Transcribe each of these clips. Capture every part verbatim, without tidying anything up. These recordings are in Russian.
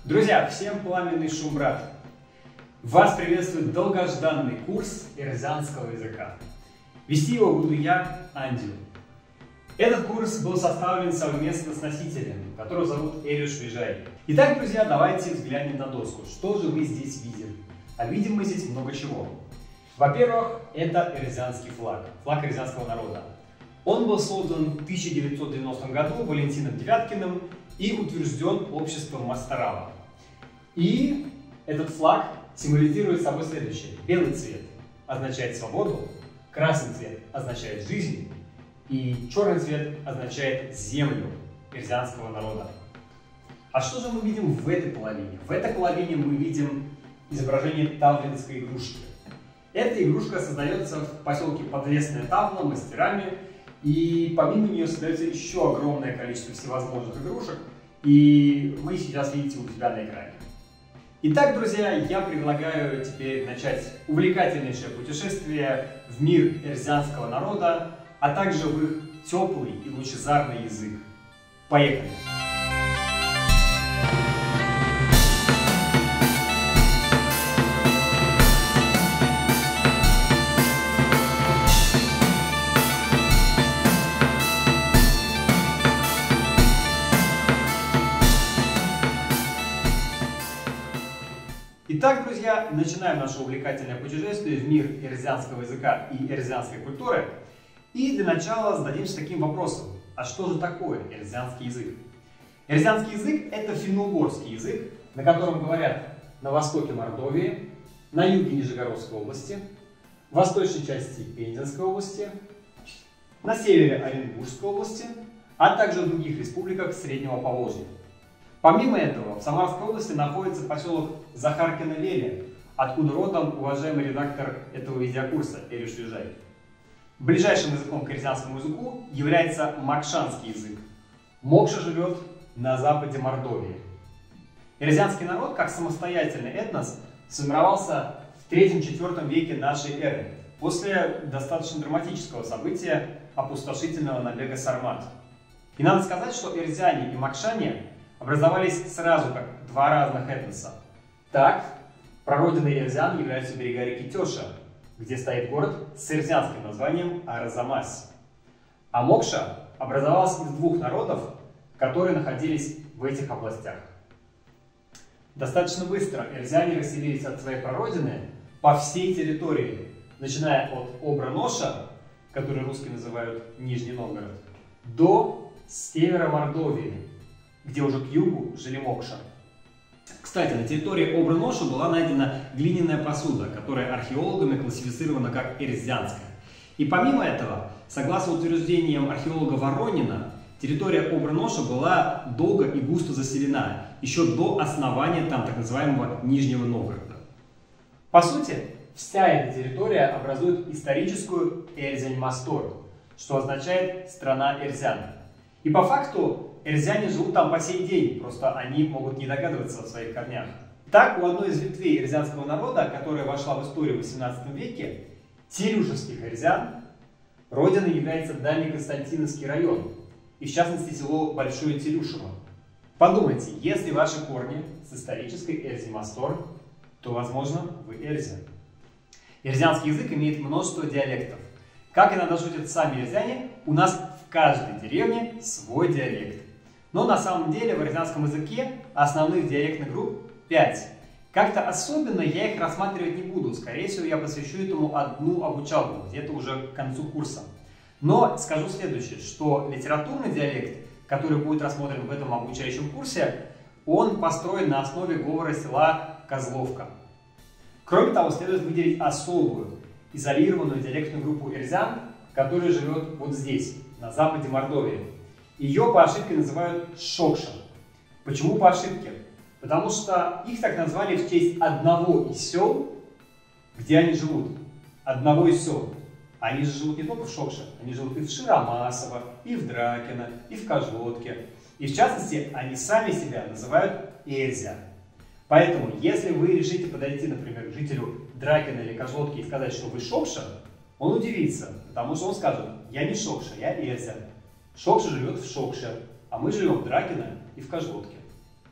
Друзья, всем пламенный шум, брат! Вас приветствует долгожданный курс эрзианского языка. Вести его буду я, Андил. Этот курс был составлен совместно с носителем, которого зовут Эриуш Вижай. Итак, друзья, давайте взглянем на доску. Что же мы здесь видим? А видим мы здесь много чего. Во-первых, это эрзианский флаг, флаг эрзианского народа. Он был создан в тысяча девятьсот девяностом году Валентином Девяткиным и утвержден обществом Мастарава. И этот флаг символизирует собой следующее. Белый цвет означает свободу, красный цвет означает жизнь, и черный цвет означает землю эрзианского народа. А что же мы видим в этой половине? В этой половине мы видим изображение тавлинской игрушки. Эта игрушка создается в поселке Подлесная Тавла мастерами, и помимо нее создается еще огромное количество всевозможных игрушек, и вы сейчас видите у себя на экране. Итак, друзья, я предлагаю теперь начать увлекательнейшее путешествие в мир эрзианского народа, а также в их теплый и лучезарный язык. Поехали! Итак, друзья, начинаем наше увлекательное путешествие в мир эрзианского языка и эрзианской культуры. И для начала зададимся таким вопросом. А что же такое эрзианский язык? Эрзианский язык – это финно-угорский язык, на котором говорят на востоке Мордовии, на юге Нижегородской области, в восточной части Пензенской области, на севере Оренбургской области, а также в других республиках Среднего Поволжья. Помимо этого, в Самарской области находится поселок Захаркино-Веле, откуда родом уважаемый редактор этого видеокурса Эриуш Вижай. Ближайшим языком к эрзианскому языку является макшанский язык. Мокша живет на западе Мордовии. Эрзианский народ, как самостоятельный этнос, сформировался в третьем-четвёртом веке нашей эры, после достаточно драматического события опустошительного набега сармат. И надо сказать, что эрзиане и макшане образовались сразу как два разных этноса. Так, прародиной эрзиан являются берега реки Теша, где стоит город с эрзианским названием Арзамас. А Мокша образовалась из двух народов, которые находились в этих областях. Достаточно быстро эрзиане расселились от своей прародины по всей территории, начиная от Обра-Ноша, который русские называют Нижний Новгород, до севера Мордовии, где уже к югу жили Мокша. Кстати, на территории Обра-Ноша была найдена глиняная посуда, которая археологами классифицирована как эрзианская. И помимо этого, согласно утверждениям археолога Воронина, территория Обра-Ноша была долго и густо заселена, еще до основания там так называемого Нижнего Новгорода. По сути, вся эта территория образует историческую Эрзянь-Мастор, что означает «страна эрзян». И по факту эрзиане живут там по сей день, просто они могут не догадываться о своих корнях. Так, у одной из ветвей эрзианского народа, которая вошла в историю в восемнадцатом веке, Терюшевских эрзян, родиной является Дальний Константиновский район, и в частности село Большое Терюшево. Подумайте, если ваши корни с исторической Эрзянь-Мастор, то, возможно, вы эрзян. Эрзианский язык имеет множество диалектов. Как иногда шутят сами эрзяне, у нас в каждой деревне свой диалект. Но на самом деле в эрзианском языке основных диалектных групп пять. Как-то особенно я их рассматривать не буду. Скорее всего, я посвящу этому одну обучалку, где-то уже к концу курса. Но скажу следующее, что литературный диалект, который будет рассмотрен в этом обучающем курсе, он построен на основе говора села Козловка. Кроме того, следует выделить особую, изолированную диалектную группу эрзян, которая живет вот здесь, на западе Мордовии. Ее по ошибке называют шокша. Почему по ошибке? Потому что их так назвали в честь одного из сел, где они живут. Одного из сел. Они же живут не только в Шокше, они живут и в Широмасово, и в Дракино, и в Кожлотке. И в частности, они сами себя называют эрзя. Поэтому, если вы решите подойти, например, к жителю Дракина или Кожлотки и сказать, что вы Шокша, он удивится, потому что он скажет: я не Шокша, я эрзя. Шокша живет в Шокше, а мы живем в Дракино и в Кожлотке.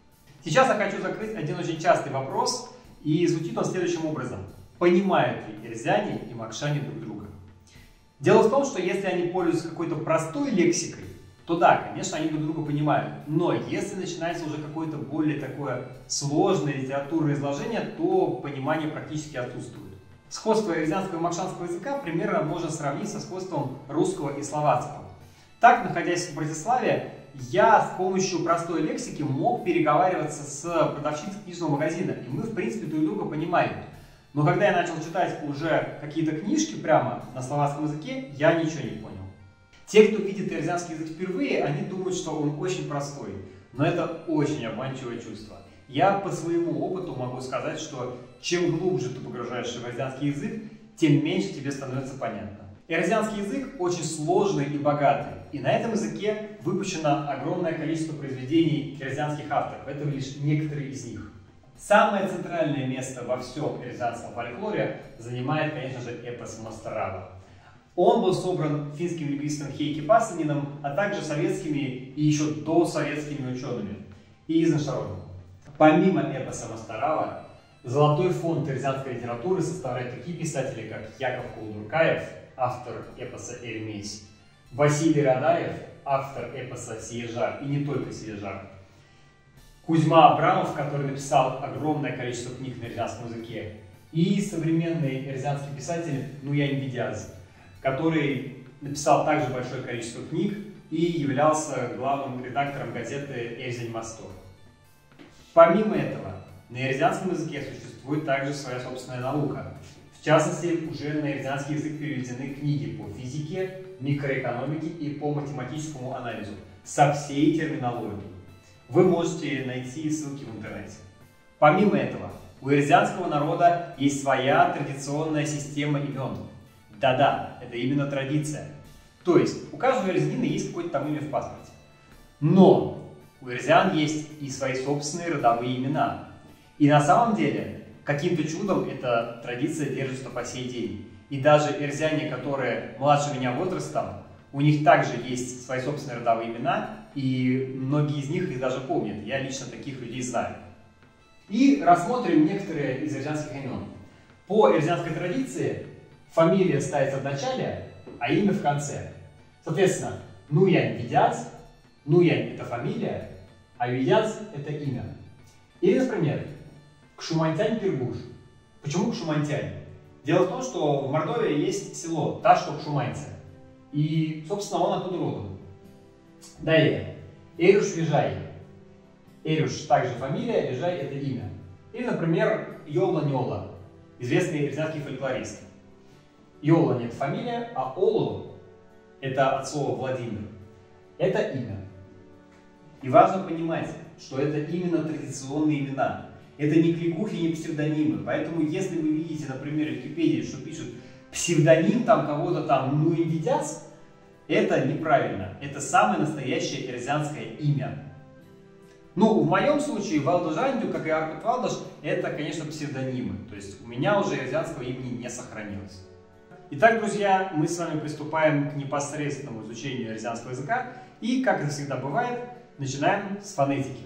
Сейчас я хочу закрыть один очень частый вопрос, и звучит он следующим образом. Понимают ли эрзяне и макшане друг друга? Дело в том, что если они пользуются какой-то простой лексикой, то да, конечно, они друг друга понимают. Но если начинается уже какое-то более такое сложное литературное изложение, то понимание практически отсутствует. Сходство эрзянского и макшанского языка примерно можно сравнить со сходством русского и словацкого. Так, находясь в Братиславе, я с помощью простой лексики мог переговариваться с продавщицей книжного магазина, и мы, в принципе, друг друга понимаем. Но когда я начал читать уже какие-то книжки прямо на словацком языке, я ничего не понял. Те, кто видит эрзянский язык впервые, они думают, что он очень простой, но это очень обманчивое чувство. Я по своему опыту могу сказать, что чем глубже ты погружаешься в эрзянский язык, тем меньше тебе становится понятно. Эрзянский язык очень сложный и богатый, и на этом языке выпущено огромное количество произведений эрзянских авторов, это лишь некоторые из них. Самое центральное место во всем эрзянском фольклоре занимает, конечно же, эпос Мастарава. Он был собран финским лингвистом Хейки Пасанином, а также советскими и еще досоветскими учеными и издан широко. Помимо эпоса Мастарава, золотой фонд эрзянской литературы составляют такие писатели, как Яков Кулдуркаев, автор эпоса «Эремесь», Василий Радаев, автор эпоса «Сиежар», и не только «Сиежар», Кузьма Абрамов, который написал огромное количество книг на эрзянском языке, и современный эрзянский писатель Нуян Видяз, который написал также большое количество книг и являлся главным редактором газеты «Эрзянь Мастор». Помимо этого, на эрзянском языке существует также своя собственная наука. В частности, уже на эрзянский язык переведены книги по физике, микроэкономике и по математическому анализу со всей терминологией. Вы можете найти ссылки в интернете. Помимо этого, у эрзянского народа есть своя традиционная система имен. Да-да, это именно традиция. То есть, у каждого эрзянина есть какое-то там имя в паспорте. Но у эрзян есть и свои собственные родовые имена. И на самом деле, каким-то чудом эта традиция держится по сей день. И даже эрзяне, которые младше меня возрастом, у них также есть свои собственные родовые имена, и многие из них их даже помнят. Я лично таких людей знаю. И рассмотрим некоторые из эрзянских имен. По эрзянской традиции фамилия ставится в начале, а имя в конце. Соответственно, Нуян Видяз, Нуян это фамилия, а Видяз это имя. Или, например, Кшумантянь Пергуш. Почему Кшумантянь? Дело в том, что в Мордовии есть село Ташко Кшуманьце. И, собственно, он оттуда родом. Далее. Эруш Вижай. Эруш также фамилия, Вижай это имя. Или, например, Йола Нёла, известный эрзянский фольклорист. Йола это фамилия, а Олу это от слова Владимир. Это имя. И важно понимать, что это именно традиционные имена. Это не кликухи, не псевдонимы. Поэтому, если вы видите, например, в Википедии, что пишут псевдоним там кого-то там Нуян Видяз, это неправильно. Это самое настоящее эрзянское имя. Ну, в моем случае Валдажандю, как и Аркут Валдаш, это, конечно, псевдонимы. То есть у меня уже эрзянского имени не сохранилось. Итак, друзья, мы с вами приступаем к непосредственному изучению эрзянского языка. И, как это всегда бывает, начинаем с фонетики.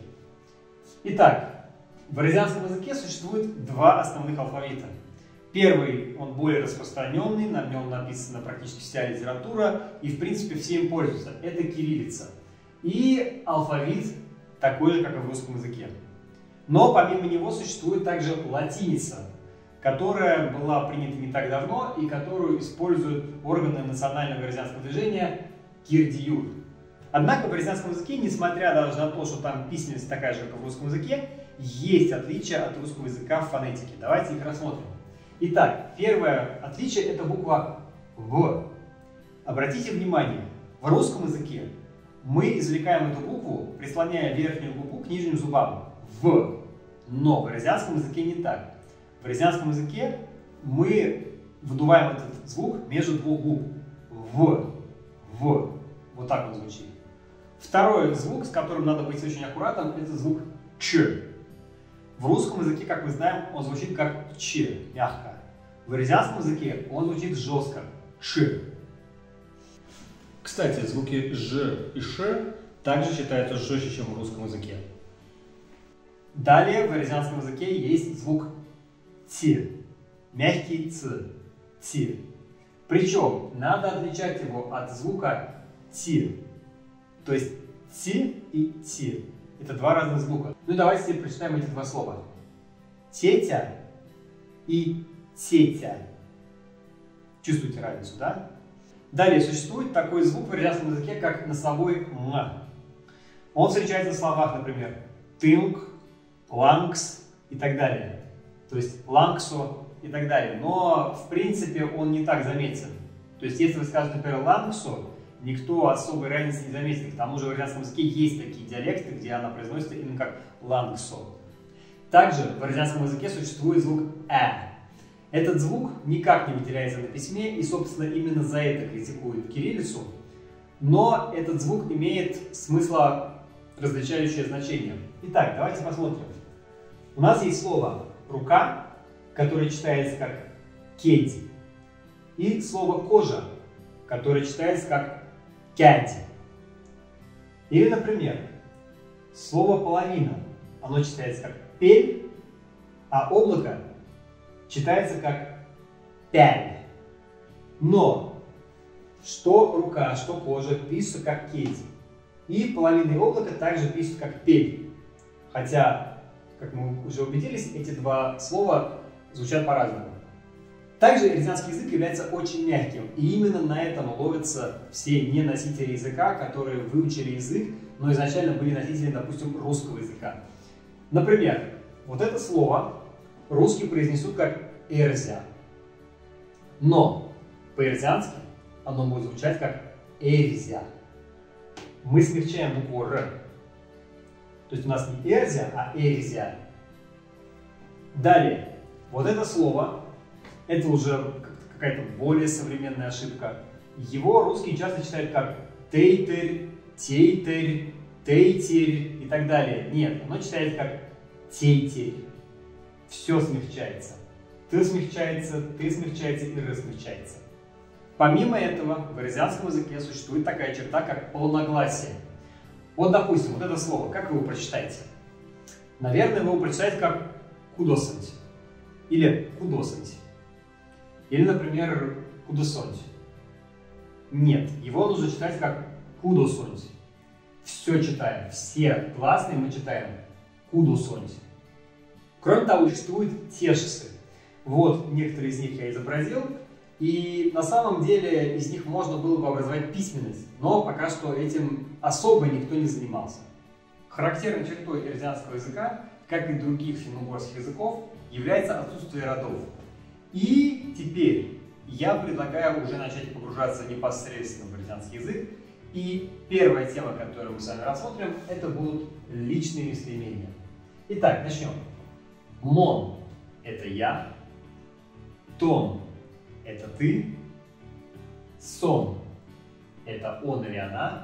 Итак, в эрзянском языке существует два основных алфавита. Первый, он более распространенный, на нем написана практически вся литература, и в принципе все им пользуются. Это кириллица. И алфавит такой же, как и в русском языке. Но помимо него существует также латиница, которая была принята не так давно и которую используют органы национального эрзянского движения кирдиюр. Однако в эрзянском языке, несмотря даже на то, что там письменность такая же, как и в русском языке, есть отличия от русского языка в фонетике. Давайте их рассмотрим. Итак, первое отличие – это буква В. Обратите внимание, в русском языке мы извлекаем эту букву, прислоняя верхнюю губу к нижним зубам. В. Но в эрзянском языке не так. В эрзянском языке мы выдуваем этот звук между двух губ. В. В. Вот так он звучит. Второй звук, с которым надо быть очень аккуратным, это звук Ч. В русском языке, как мы знаем, он звучит как Ч, мягко. В эрзянском языке он звучит жестко, Ш. Кстати, звуки Ж и Ш также считаются жестче, чем в русском языке. Далее в эрзианском языке есть звук «ти», мягкий «ц», «ти». Причем надо отличать его от звука «ти». То есть «ти» и «ти» – это два разных звука. Ну давайте теперь прочитаем эти два слова. Тетя и тетя. Чувствуете разницу, да? Далее существует такой звук в эрзианском языке, как носовой «м». Он встречается в словах, например, «тынк», «лангс» и так далее. То есть «лангсо» и так далее. Но, в принципе, он не так заметен. То есть, если вы скажете, например, «лангсо», никто особой разницы не заметит. К тому же в эрзианском языке есть такие диалекты, где она произносится именно как «лангсо». Также в эрзианском языке существует звук «э». Этот звук никак не выделяется на письме, и, собственно, именно за это критикуют кириллицу. Но этот звук имеет смыслоразличающее значение. Итак, давайте посмотрим. У нас есть слово «рука», которое читается как «кеди», и слово «кожа», которое читается как «кяди». Или, например, слово «половина», оно читается как «пель», а облако читается как «пяль». Но что рука, что кожа пишут как «кеди». И половинное облако также пишут как «пель». Хотя, как мы уже убедились, эти два слова звучат по-разному. Также эрзианский язык является очень мягким, и именно на этом ловятся все неносители языка, которые выучили язык, но изначально были носителями, допустим, русского языка. Например, вот это слово русские произнесут как «эрзя», но по-эрзиански оно будет звучать как «эрзя». Мы смягчаем букву «р». То есть у нас не «эрзя», а «эрзя». Далее, вот это слово, это уже какая-то более современная ошибка. Его русские часто читают как «тейтер», «тейтер», «тейтер» и так далее. Нет, оно читается как «тейтер». Все смягчается. «Т» смягчается, «ты» смягчается и «р» смягчается. Помимо этого, в эрзианском языке существует такая черта, как полногласие. Вот, допустим, вот это слово, как вы его прочитаете? Наверное, вы его прочитаете как «кудосанти» или «кудосанти». Или, например, «кудосонти». Нет, его нужно читать как «кудосонти». Все читаем, все гласные мы читаем «кудосонти». Кроме того, существуют тешцы. Вот некоторые из них я изобразил. И на самом деле из них можно было бы образовать письменность, но пока что этим особо никто не занимался. Характерной чертой эрзианского языка, как и других финно-угорских языков, является отсутствие родов. И теперь я предлагаю уже начать погружаться непосредственно в эрзианский язык. И первая тема, которую мы с вами рассмотрим, это будут личные местоимения. Итак, начнем. Мон – это я, тон – это ты, сон – это он или она,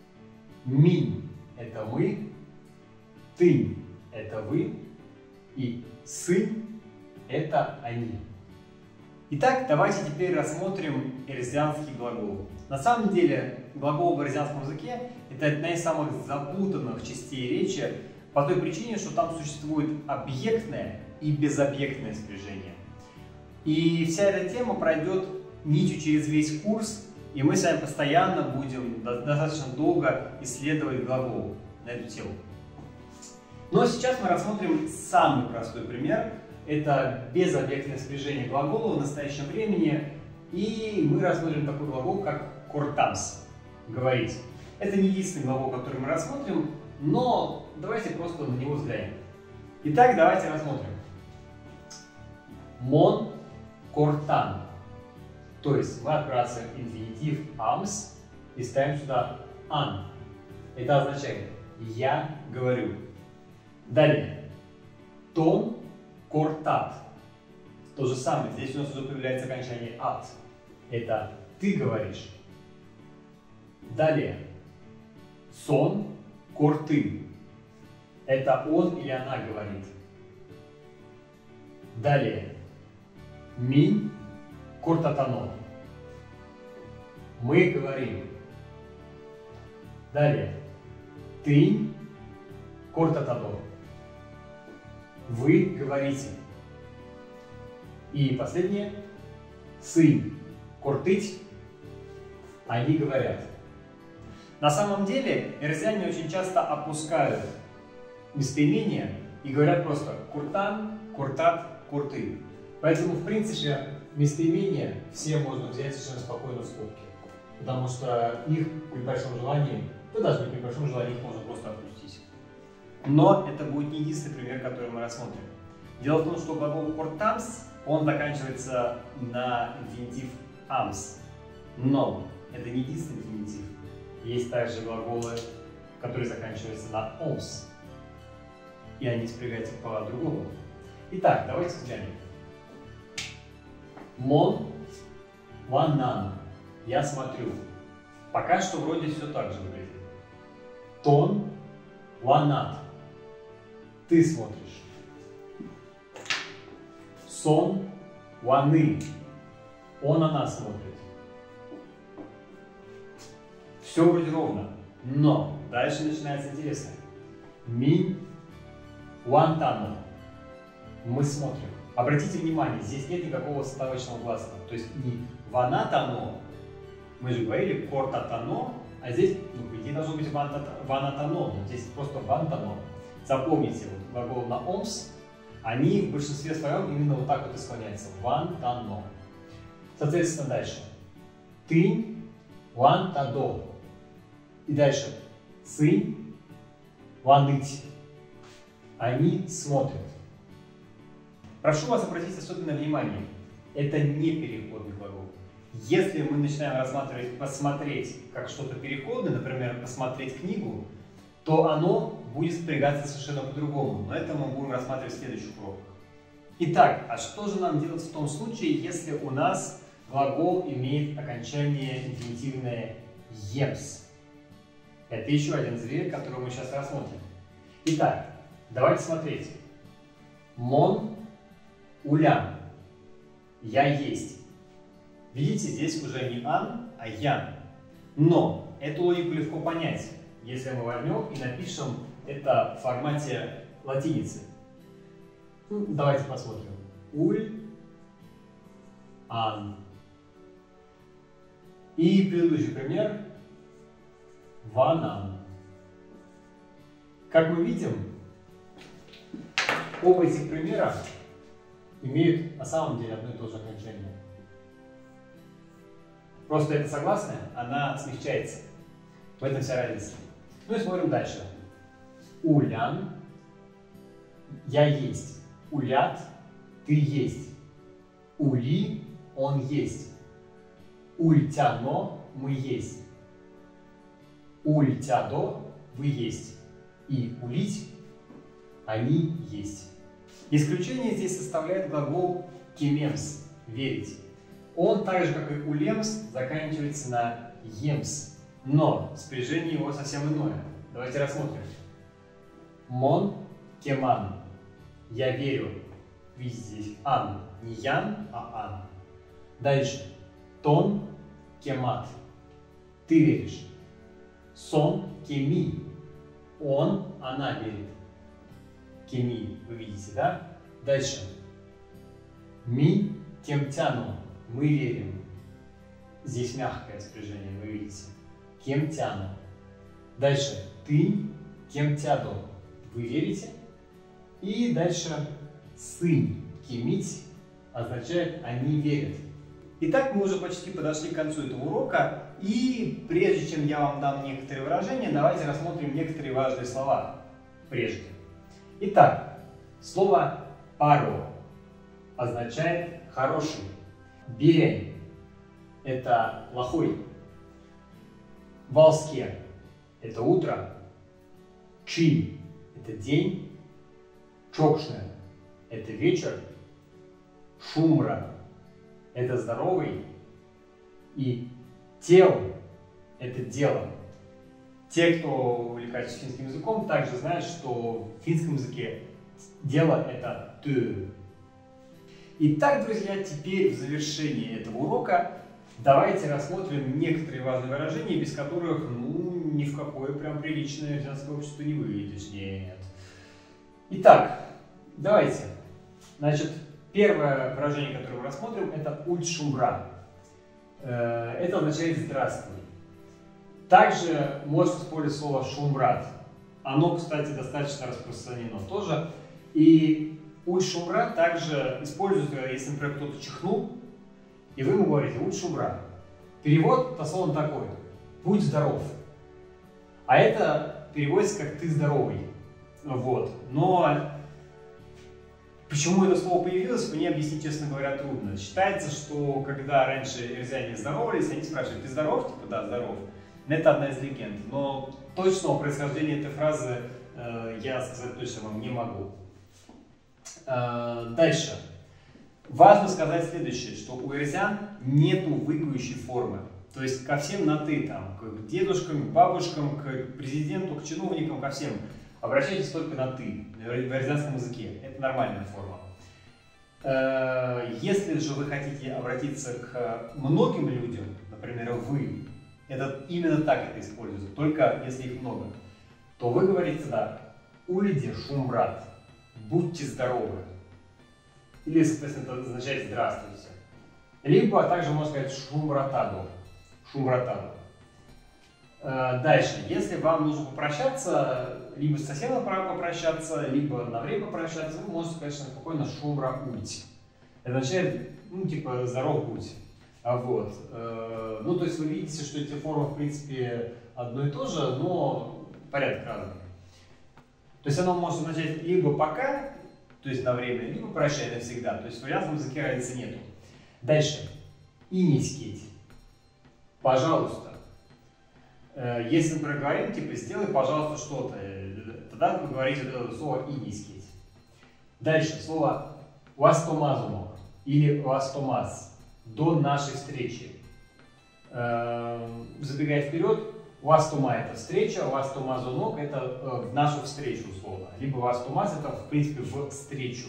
минь – это мы, тынь – это вы и сы – это они. Итак, давайте теперь рассмотрим эрзианский глагол. На самом деле, глагол в эрзианском языке – это одна из самых запутанных частей речи, по той причине, что там существует объектное и безобъектное спряжение. И вся эта тема пройдет нитью через весь курс, и мы с вами постоянно будем достаточно долго исследовать глагол на эту тему. Но сейчас мы рассмотрим самый простой пример. Это безобъектное спряжение глагола в настоящем времени, и мы рассмотрим такой глагол, как «кортамс» – «говорить». Это не единственный глагол, который мы рассмотрим, но давайте просто на него взглянем. Итак, давайте рассмотрим. Мон кортан. То есть мы отбрасываем инфинитив амс и ставим сюда ан. Это означает «я говорю». Далее. Тон кортат. То же самое. Здесь у нас уже появляется окончание ат. Это «ты говоришь». Далее. Сон корты. Это он или она говорит. Далее. Минь кортатано. Мы говорим. Далее. Ты кортатано. Вы говорите. И последнее. Сын. Куртыть. Они говорят. На самом деле, эрзяне очень часто опускают местоимения и говорят просто куртан, куртат, курты. Поэтому, в принципе, местоимения все можно взять совершенно спокойно в скобки. Потому что их при большом желании, да даже не при большом желании, их можно просто отпустить. Но это будет не единственный пример, который мы рассмотрим. Дело в том, что глагол куртамс, он заканчивается на инфинитив амс. Но это не единственный инфинитив. Есть также глаголы, которые заканчиваются на омс. И они спрягаются по-другому. Итак, давайте взглянем. Мон, ваннан. Я смотрю. Пока что вроде все так же выглядит. Тон, ванат. Ты смотришь. Сон, ваны. Он, она смотрит. Все вроде ровно. Но дальше начинается интересно. Ми, вантано. Мы смотрим. Обратите внимание, здесь нет никакого ставочного гласного. То есть не ванатано. Мы же говорили кортатано, а здесь, ну, по идее, должно быть ванатано, но здесь просто вантано. Запомните, вот глагол на омс, они в большинстве своем именно вот так вот и склоняются. Вантано. Соответственно, дальше. Ты, вантадо. И дальше. Сын, ваныть. Они смотрят. Прошу вас обратить особенное внимание. Это не переходный глагол. Если мы начинаем рассматривать посмотреть как что-то переходное, например, посмотреть книгу, то оно будет спрягаться совершенно по-другому. Но это мы будем рассматривать в следующих уроках. Итак, а что же нам делать в том случае, если у нас глагол имеет окончание инфинитивное «емс»? Это еще один зверь, который мы сейчас рассмотрим. Итак, давайте смотреть. Мон, улям. Я есть. Видите, здесь уже не ан, а ян. Но эту логику легко понять, если мы возьмем и напишем это в формате латиницы. Ну, давайте посмотрим. Уль, ан. И предыдущий пример. Ванан. Как мы видим, оба этих примера имеют на самом деле одно и то же окончание. Просто эта согласная, она смягчается. В этом вся разница. Ну и смотрим дальше. Улян. Я есть. Улят. Ты есть. Ули. Он есть. Ультяно. Мы есть. Ультядо. Вы есть. И улить. Они есть. Исключение здесь составляет глагол кемемс. Верить. Он, так же как и улемс, заканчивается на емс. Но спряжение его совсем иное. Давайте рассмотрим. Мон, кеман. Я верю. Видите здесь ан. Не ян, а ан. Дальше. Тон, кемат. Ты веришь. Сон, кеми. Он, она верит. Кеми, вы видите, да? Дальше. Ми, кемтяно. Мы верим. Здесь мягкое спряжение, вы видите. Кемтяно. Дальше. Ты, кемтядо. Вы верите. И дальше сын, кемить, означает они верят. Итак, мы уже почти подошли к концу этого урока. И прежде чем я вам дам некоторые выражения, давайте рассмотрим некоторые важные слова прежде. Итак, слово «паро» означает «хороший». Берень – это плохой. Валске – это утро. Чи – это день. Чокшне – это вечер. Шумра – это здоровый. И тел – это дело. Те, кто увлекается финским языком, также знают, что в финском языке дело – это «тö». Итак, друзья, теперь в завершении этого урока давайте рассмотрим некоторые важные выражения, без которых, ну, ни в какое прям приличное финансовое общество не выйдешь. Нет. Итак, давайте. Значит, первое выражение, которое мы рассмотрим, это ульт шумбра. Это означает «здравствуй». Также можно использовать слово «шумбрат». Оно, кстати, достаточно распространено тоже. И ульт шумбра также используется, если, например, кто-то чихнул, и вы ему говорите ульт шумбра. Перевод дословно такой: будь здоров. А это переводится как «ты здоровый». Вот. Но почему это слово появилось, мне объяснить, честно говоря, трудно. Считается, что когда раньше эрзяне здоровались, они спрашивали: ты здоров? Типа, да, здоров. Это одна из легенд. Но точного происхождения этой фразы э, я сказать точно вам не могу. Э, дальше. Важно сказать следующее, что у эрзян нету выговающей формы. То есть ко всем на «ты», там, к дедушкам, к бабушкам, к президенту, к чиновникам, ко всем обращайтесь только на «ты» в эрзянском языке. Это нормальная форма. Если же вы хотите обратиться к многим людям, например, вы, это именно так это используется, только если их много, то вы говорите, да, «Ульди шумбрат», «будьте здоровы». Или, соответственно, это означает «здравствуйте». Либо также можно сказать «шумбратаду». Шумбратаду. Дальше, если вам нужно попрощаться, либо с соседом попрощаться, либо на время попрощаться, вы можете, конечно, спокойно «шумбра ульти». Это означает, ну, типа, «здоров будь». А вот. Ну, то есть вы видите, что эти формы, в принципе, одно и то же, но порядок разный. То есть оно может означать либо «пока», то есть на время, либо «прощай навсегда». То есть в эрзянском языке разницы нету. Дальше. «Инискеть». Пожалуйста. Если, например, говорим, типа, сделай, пожалуйста, что-то, тогда вы говорите это слово «инискеть». Дальше слово «уастомазумок» или «уастомаз» до нашей встречи. Забегая вперед, «уастома» — это встреча, «уастомазунок» — это в нашу встречу условно. Либо «уастомаз» — это, в принципе, в встречу.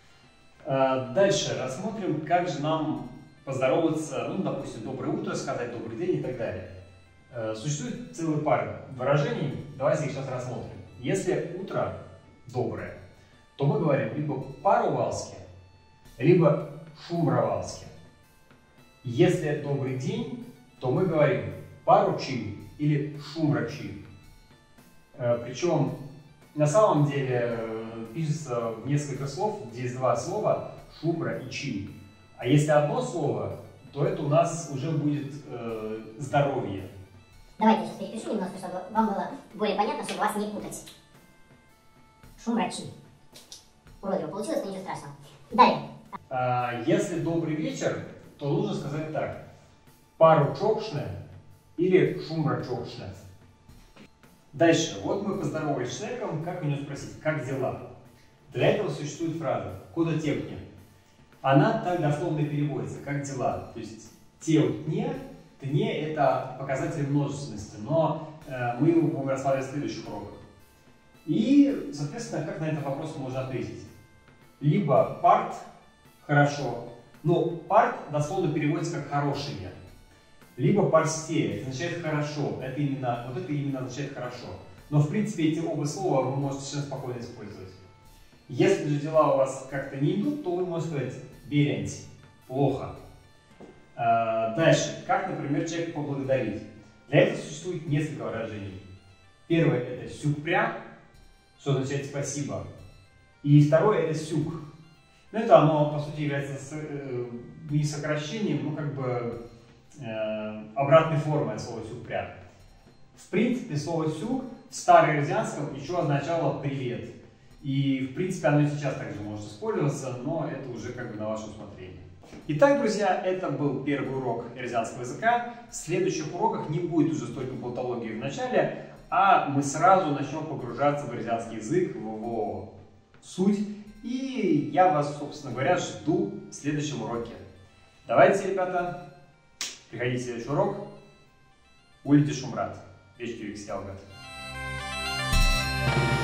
Дальше рассмотрим, как же нам поздороваться, ну, допустим, «доброе утро» сказать, «добрый день» и так далее. Существует целая пара выражений, давайте их сейчас рассмотрим. Если утро доброе, то мы говорим либо парувалски, либо шумбравалски. Если добрый день, то мы говорим паручи или шумрачи. Причем на самом деле пишется в несколько слов, где есть два слова шумра и чи. А если одно слово, то это у нас уже будет э, здоровье. Давайте я сейчас перепишу немножко, чтобы вам было более понятно, чтобы вас не путать. Шумрачи. Уродливо получилось, но ничего страшного. Далее. А, если добрый вечер, то нужно сказать так: пару чокшне или шумра чокшне. Дальше. Вот мы поздоровались с человеком, как у него спросить, как дела? Для этого существует фраза «куда тепни». Она так дословно переводится, как дела. То есть «теутне», «тне» — это показатель множественности, но э, мы его будем рассматривать в следующих уроках. И, соответственно, как на этот вопрос можно ответить? Либо «парт» — «хорошо», но «парт» дословно переводится как «хорошее». Либо «парсте» — это означает «хорошо», это именно, вот это именно означает «хорошо». Но, в принципе, эти оба слова вы можете совершенно спокойно использовать. Если же дела у вас как-то не идут, то вы можете сказать «беренти» — «плохо». А, дальше. Как, например, человека поблагодарить? Для этого существует несколько выражений. Первое – это «сюкпря», что означает «спасибо». И второе – это «сюк». Ну, это оно, по сути, является с, э, не сокращением, ну, как бы э, обратной формой от слова «сюкпря». В принципе, слово «сюк» в староэрзянском еще означало «привет». И, в принципе, оно и сейчас также может использоваться, но это уже как бы на ваше усмотрение. Итак, друзья, это был первый урок эрзянского языка. В следующих уроках не будет уже столько болтологии в начале, а мы сразу начнем погружаться в эрзянский язык, в его суть. И я вас, собственно говоря, жду в следующем уроке. Давайте, ребята, приходите в следующий урок. Ульти шумрат. Вечки Виксиалгат.